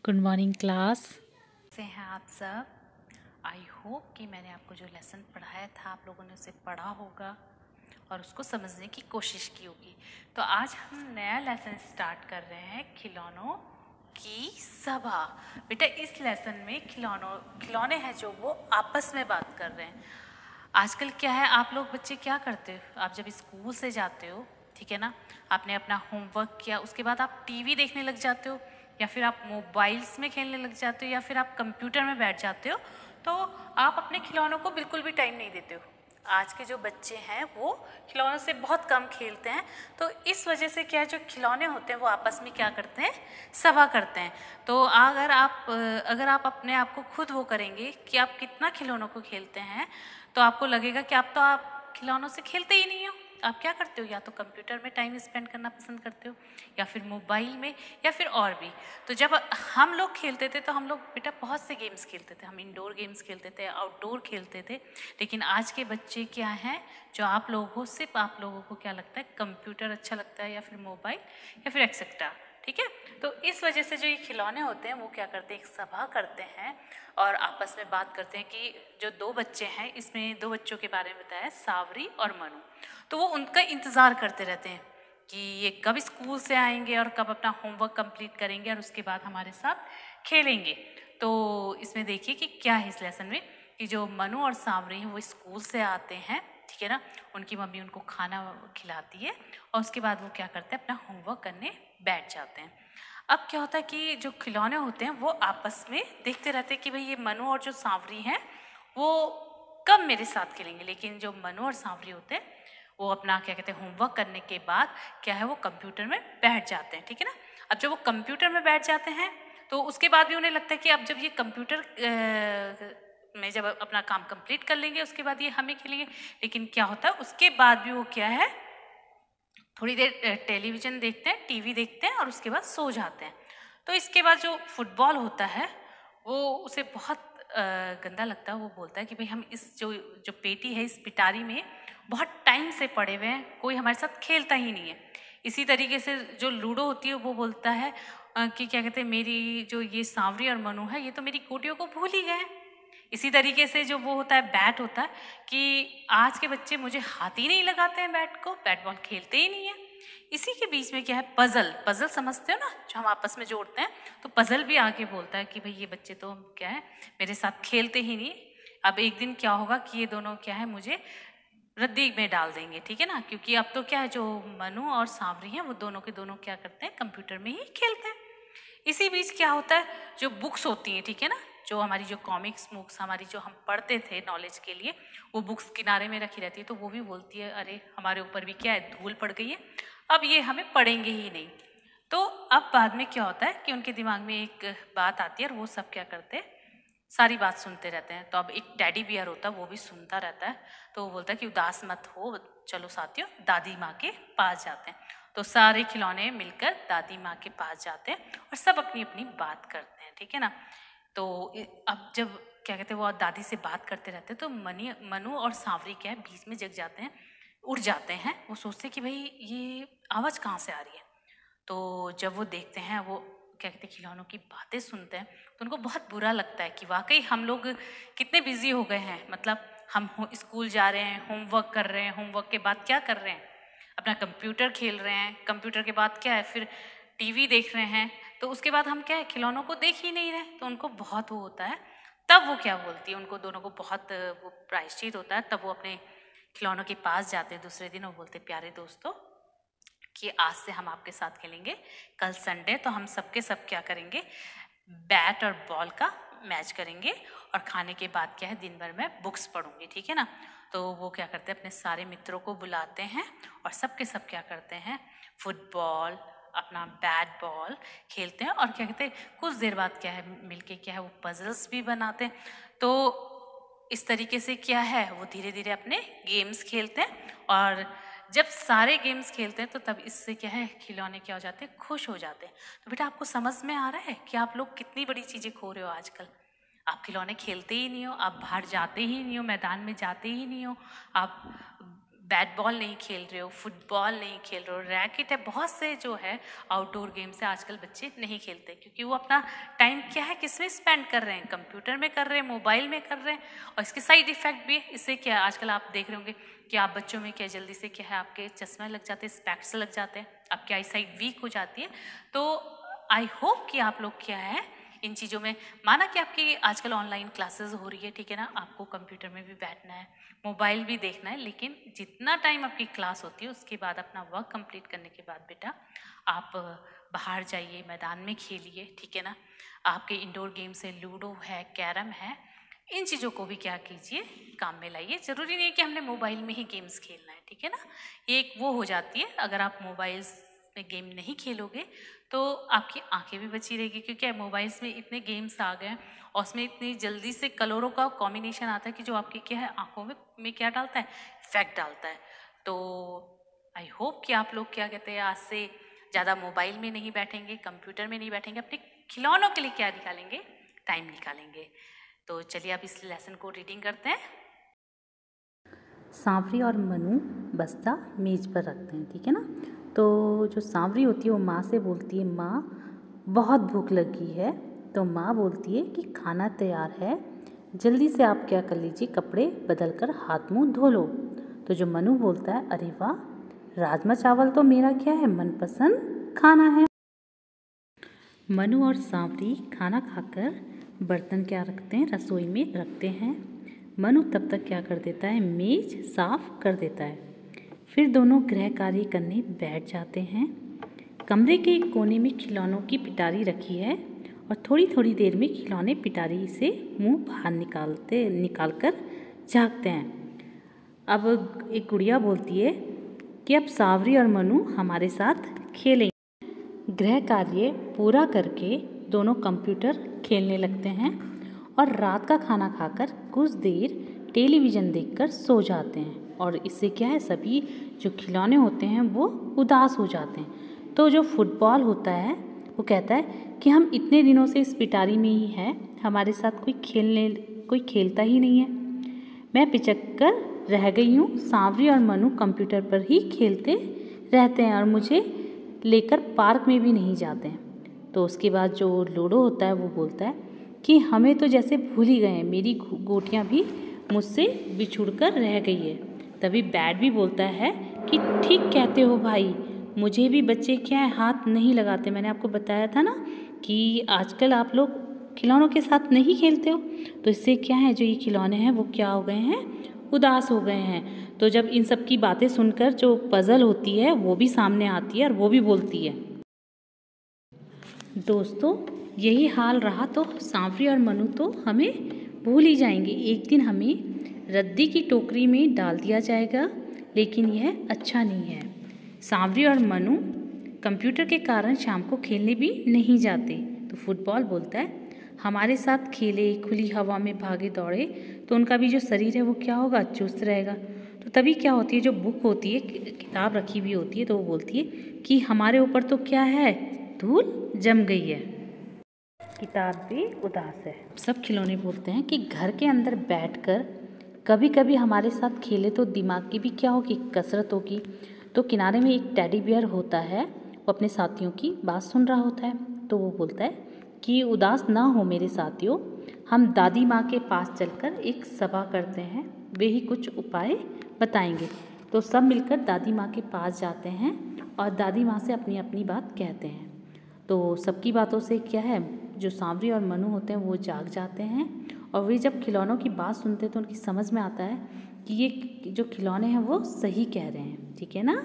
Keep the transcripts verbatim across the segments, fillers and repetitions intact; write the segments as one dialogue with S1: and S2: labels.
S1: Good morning class.
S2: से हैं आप सब। आई होप कि मैंने आपको जो लेसन पढ़ाया था आप लोगों ने उसे पढ़ा होगा और उसको समझने की कोशिश की होगी। तो आज हम नया लेसन स्टार्ट कर रहे हैं, खिलौनों की सभा। बेटा इस लेसन में खिलौनों खिलौने हैं जो वो आपस में बात कर रहे हैं। आजकल क्या है, आप लोग बच्चे क्या करते हो, आप जब स्कूल से जाते हो, ठीक है ना, आपने अपना होमवर्क किया, उसके बाद आप टीवी देखने लग जाते हो या फिर आप मोबाइल्स में खेलने लग जाते हो या फिर आप कंप्यूटर में बैठ जाते हो, तो आप अपने खिलौनों को बिल्कुल भी टाइम नहीं देते हो। आज के जो बच्चे हैं वो खिलौनों से बहुत कम खेलते हैं, तो इस वजह से क्या है, जो खिलौने होते हैं वो आपस में क्या करते हैं, सभा करते हैं। तो अगर आप अगर आप अपने आप को खुद वो करेंगे कि आप कितना खिलौनों को खेलते हैं, तो आपको लगेगा कि आप तो आप खिलौनों से खेलते ही नहीं हो। आप क्या करते हो, या तो कंप्यूटर में टाइम स्पेंड करना पसंद करते हो या फिर मोबाइल में या फिर और भी। तो जब हम लोग खेलते थे तो हम लोग बेटा बहुत से गेम्स खेलते थे, हम इंडोर गेम्स खेलते थे, आउटडोर खेलते थे। लेकिन आज के बच्चे क्या हैं, जो आप लोगों को, सिर्फ आप लोगों को क्या लगता है, कंप्यूटर अच्छा लगता है या फिर मोबाइल या फिर एक्सेट्रा, ठीक है। तो इस वजह से जो ये खिलौने होते हैं वो क्या करते हैं, एक सभा करते हैं और आपस में बात करते हैं कि जो दो बच्चे हैं, इसमें दो बच्चों के बारे में बताया, सावरी और मनु। तो वो उनका इंतज़ार करते रहते हैं कि ये कब स्कूल से आएंगे और कब अपना होमवर्क कंप्लीट करेंगे और उसके बाद हमारे साथ खेलेंगे। तो इसमें देखिए कि क्या है इस लेसन में, कि जो मनु और सावरी हैं वो स्कूल से आते हैं, ठीक है ना, उनकी मम्मी उनको खाना खिलाती है और उसके बाद वो क्या करते हैं, अपना होमवर्क करने बैठ जाते हैं। अब क्या होता है कि जो खिलौने होते हैं वो आपस में देखते रहते हैं कि भाई ये मनु और जो सांवरी हैं वो कब मेरे साथ खेलेंगे। लेकिन जो मनु और सांवरी होते हैं वो अपना क्या कहते हैं, होमवर्क करने के बाद क्या है, वो कंप्यूटर में बैठ जाते हैं, ठीक है ना। अब जब वो कंप्यूटर में बैठ जाते हैं तो उसके बाद भी उन्हें लगता है कि अब जब ये कंप्यूटर में जब अपना काम कंप्लीट कर लेंगे उसके बाद ये हमें खेलेंगे। लेकिन क्या होता है, उसके बाद भी वो क्या है, थोड़ी देर टेलीविज़न देखते हैं, टीवी देखते हैं और उसके बाद सो जाते हैं। तो इसके बाद जो फुटबॉल होता है वो उसे बहुत गंदा लगता है। वो बोलता है कि भाई हम इस जो जो पेटी है, इस पिटारी में बहुत टाइम से पड़े हुए हैं, कोई हमारे साथ खेलता ही नहीं है। इसी तरीके से जो लूडो होती है वो बोलता है कि क्या कहते हैं, मेरी जो ये सांवरी और मनु है ये तो मेरी कोटियों को भूल ही गए। इसी तरीके से जो वो होता है, बैट होता है, कि आज के बच्चे मुझे हाथ ही नहीं लगाते हैं बैट को, बैट बॉल खेलते ही नहीं है। इसी के बीच में क्या है, पजल पजल समझते हो ना, जो हम आपस में जोड़ते हैं, तो पजल भी आके बोलता है कि भाई ये बच्चे तो क्या है, मेरे साथ खेलते ही नहीं। अब एक दिन क्या होगा कि ये दोनों क्या है, मुझे रद्दी में डाल देंगे, ठीक है ना, क्योंकि अब तो क्या है, जो मनु और सांवरी हैं वो दोनों के दोनों क्या करते हैं, कंप्यूटर में ही खेलते हैं। इसी बीच क्या होता है, जो बुक्स होती हैं, ठीक है ना, जो हमारी जो कॉमिक्स बुक्स हमारी जो हम पढ़ते थे नॉलेज के लिए, वो बुक्स किनारे में रखी रहती है। तो वो भी बोलती है, अरे हमारे ऊपर भी क्या है, धूल पड़ गई है, अब ये हमें पढ़ेंगे ही नहीं। तो अब बाद में क्या होता है कि उनके दिमाग में एक बात आती है और वो सब क्या करते हैं, सारी बात सुनते रहते हैं। तो अब एक टैडी बियर होता है, वो भी सुनता रहता है। तो वो बोलता है कि उदास मत हो, चलो साथियों दादी माँ के पास जाते हैं। तो सारे खिलौने मिलकर दादी माँ के पास जाते हैं और सब अपनी अपनी बात करते हैं, ठीक है ना। तो अब जब क्या कहते हैं, वो दादी से बात करते रहते हैं, तो मनी मनु और सांवरी क्या है, बीच में जग जाते हैं, उड़ जाते हैं। वो सोचते हैं कि भाई ये आवाज़ कहाँ से आ रही है। तो जब वो देखते हैं, वो क्या कहते हैं, खिलौनों की बातें सुनते हैं, तो उनको बहुत बुरा लगता है कि वाकई हम लोग कितने बिजी हो गए हैं। मतलब हम स्कूल जा रहे हैं, होमवर्क कर रहे हैं, होमवर्क के बाद क्या कर रहे हैं, अपना कंप्यूटर खेल रहे हैं, कंप्यूटर के बाद क्या है, फिर टीवी देख रहे हैं, तो उसके बाद हम क्या है, खिलौनों को देख ही नहीं रहे। तो उनको बहुत वो होता है। तब वो क्या बोलती है, उनको दोनों को बहुत वो प्रायश्चित होता है। तब वो अपने खिलौनों के पास जाते हैं दूसरे दिन, वो बोलते, प्यारे दोस्तों, कि आज से हम आपके साथ खेलेंगे, कल संडे तो हम सबके सब क्या करेंगे, बैट और बॉल का मैच करेंगे और खाने के बाद क्या है, दिन भर मैं बुक्स पढ़ूंगी, ठीक है ना। तो वो क्या करते हैं, अपने सारे मित्रों को बुलाते हैं और सबके सब क्या करते हैं, फुटबॉल, अपना बैट बॉल खेलते हैं। और क्या कहते हैं, कुछ देर बाद क्या है, मिलके क्या है, वो पजल्स भी बनाते हैं। तो इस तरीके से क्या है, वो धीरे धीरे अपने गेम्स खेलते हैं। और जब सारे गेम्स खेलते हैं तो तब इससे क्या है, खिलौने क्या हो जाते हैं, खुश हो जाते हैं। तो बेटा आपको समझ में आ रहा है कि आप लोग कितनी बड़ी चीज़ें खो रहे हो आजकल। आप खिलौने खेलते ही नहीं हो, आप बाहर जाते ही नहीं हो, मैदान में जाते ही नहीं हो, आप बैट बॉल नहीं खेल रहे हो, फुटबॉल नहीं खेल रहे हो, रैकेट है, बहुत से जो है आउटडोर गेम्स है आजकल बच्चे नहीं खेलते, क्योंकि वो अपना टाइम क्या है किस में स्पेंड कर रहे हैं, कंप्यूटर में कर रहे हैं, मोबाइल में कर रहे हैं। और इसके साइड इफेक्ट भी है। इससे क्या है, आजकल आप देख रहे होंगे कि आप बच्चों में क्या जल्दी से क्या है आपके चश्मा लग जाते हैं, स्पेक्स लग जाते हैं, आपकी आई साइड वीक हो जाती है। तो आई होप कि आप लोग क्या है इन चीज़ों में, माना कि आपकी आजकल ऑनलाइन क्लासेस हो रही है, ठीक है ना, आपको कंप्यूटर में भी बैठना है, मोबाइल भी देखना है, लेकिन जितना टाइम आपकी क्लास होती है उसके बाद अपना वर्क कंप्लीट करने के बाद बेटा आप बाहर जाइए, मैदान में खेलिए, ठीक है ना। आपके इंडोर गेम्स है, लूडो है, कैरम है, इन चीज़ों को भी क्या कीजिए, काम में लाइए। ज़रूरी नहीं है कि हमने मोबाइल में ही गेम्स खेलना है, ठीक है ना। ये एक वो हो जाती है, अगर आप मोबाइल्स में गेम नहीं खेलोगे तो आपकी आंखें भी बची रहेगी, क्योंकि मोबाइल्स में इतने गेम्स आ गए हैं और उसमें इतनी जल्दी से कलरों का कॉम्बिनेशन आता है कि जो आपकी क्या है आंखों में में क्या डालता है, इफेक्ट डालता है। तो आई होप कि आप लोग क्या कहते हैं आज से ज़्यादा मोबाइल में नहीं बैठेंगे, कंप्यूटर में नहीं बैठेंगे, अपने खिलौनों के लिए क्या निकालेंगे, टाइम निकालेंगे। तो चलिए आप इस लेसन को रीडिंग करते हैं।
S1: सांवरी और मनु बस्ता मेज पर रखते हैं, ठीक है ना। तो जो सांवरी होती है वो माँ से बोलती है, माँ बहुत भूख लगी है। तो माँ बोलती है कि खाना तैयार है, जल्दी से आप क्या कर लीजिए, कपड़े बदल कर हाथ मुँह धो लो। तो जो मनु बोलता है, अरे वाह, राजमा चावल तो मेरा क्या है मनपसंद खाना है। मनु और सांवरी खाना खाकर बर्तन क्या रखते हैं, रसोई में रखते हैं। मनु तब तक क्या कर देता है, मेज साफ कर देता है। फिर दोनों गृह कार्य करने बैठ जाते हैं। कमरे के एक कोने में खिलौनों की पिटारी रखी है और थोड़ी थोड़ी देर में खिलौने पिटारी से मुंह बाहर निकालते निकाल कर झाँकते हैं। अब एक गुड़िया बोलती है कि अब सांवरी और मनु हमारे साथ खेलेंगे। गृह कार्य पूरा करके दोनों कंप्यूटर खेलने लगते हैं और रात का खाना खाकर कुछ देर टेलीविज़न देखकर सो जाते हैं। और इससे क्या है, सभी जो खिलौने होते हैं वो उदास हो जाते हैं। तो जो फुटबॉल होता है वो कहता है कि हम इतने दिनों से इस पिटारी में ही हैं, हमारे साथ कोई खेलने कोई खेलता ही नहीं है। मैं पिचक कर रह गई हूँ, सांवरी और मनु कंप्यूटर पर ही खेलते रहते हैं और मुझे लेकर पार्क में भी नहीं जाते हैं। तो उसके बाद जो लूडो होता है वो बोलता है कि हमें तो जैसे भूल ही गए हैं, मेरी गोटियाँ भी मुझसे बिछुड़ कर रह गई है। तभी बैट भी बोलता है कि ठीक कहते हो भाई, मुझे भी बच्चे क्या है हाथ नहीं लगाते। मैंने आपको बताया था ना कि आजकल आप लोग खिलौनों के साथ नहीं खेलते हो, तो इससे क्या है, जो ये खिलौने हैं वो क्या हो गए हैं, उदास हो गए हैं। तो जब इन सब की बातें सुनकर जो पजल होती है वो भी सामने आती है और वो भी बोलती है, दोस्तों यही हाल रहा तो सांवरी और मनु तो हमें भूल ही जाएंगे। एक दिन हमें रद्दी की टोकरी में डाल दिया जाएगा, लेकिन यह अच्छा नहीं है। सांवरी और मनु कंप्यूटर के कारण शाम को खेलने भी नहीं जाते। तो फुटबॉल बोलता है, हमारे साथ खेले, खुली हवा में भागे दौड़े तो उनका भी जो शरीर है वो क्या होगा, चुस्त रहेगा। तो तभी क्या होती है, जो बुक होती है, किताब रखी हुई होती है, तो वो बोलती है कि हमारे ऊपर तो क्या है, धूल जम गई है, किताब भी उदास है। सब खिलौने बोलते हैं कि घर के अंदर बैठकर कभी कभी हमारे साथ खेले तो दिमाग की भी क्या होगी, कसरत होगी। तो किनारे में एक टेडी बियर होता है, वो अपने साथियों की बात सुन रहा होता है। तो वो बोलता है कि उदास ना हो मेरे साथियों, हम दादी माँ के पास चलकर एक सभा करते हैं, वे ही कुछ उपाय बताएंगे। तो सब मिलकर दादी माँ के पास जाते हैं और दादी माँ से अपनी अपनी बात कहते हैं। तो सबकी बातों से क्या है, जो सांवरी और मनु होते हैं वो जाग जाते हैं और वे जब खिलौनों की बात सुनते हैं तो उनकी समझ में आता है कि ये जो खिलौने हैं वो सही कह रहे हैं, ठीक है ना।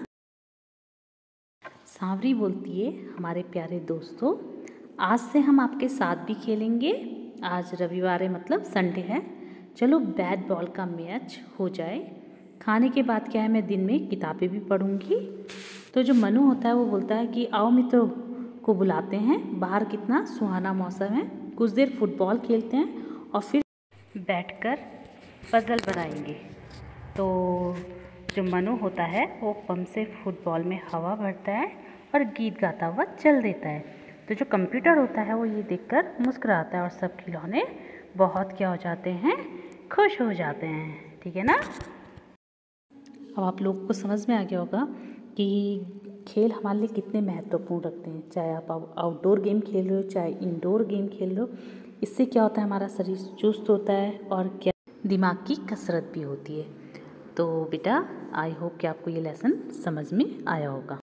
S1: सांवरी बोलती है, हमारे प्यारे दोस्तों, आज से हम आपके साथ भी खेलेंगे। आज रविवार है, मतलब संडे है, चलो बैट बॉल का मैच हो जाए। खाने के बाद क्या है, मैं दिन में किताबें भी पढ़ूंगी। तो जो मनु होता है वो बोलता है कि आओ मित्रों को बुलाते हैं, बाहर कितना सुहाना मौसम है, कुछ देर फुटबॉल खेलते हैं और फिर बैठकर पजल बनाएंगे। तो जो मनु होता है वो पंप से फुटबॉल में हवा भरता है और गीत गाता हुआ चल देता है। तो जो कंप्यूटर होता है वो ये देखकर मुस्कुराता है और सब खिलौने बहुत क्या हो जाते हैं, खुश हो जाते हैं, ठीक है ना। अब आप लोगों को समझ में आ गया होगा कि खेल हमारे लिए कितने महत्वपूर्ण रखते हैं। चाहे आप आउटडोर गेम खेल रहे हो, चाहे इंडोर गेम खेल रहे हो, इससे क्या होता है, हमारा शरीर चुस्त होता है और क्या दिमाग की कसरत भी होती है। तो बेटा आई होप कि आपको ये लेसन समझ में आया होगा।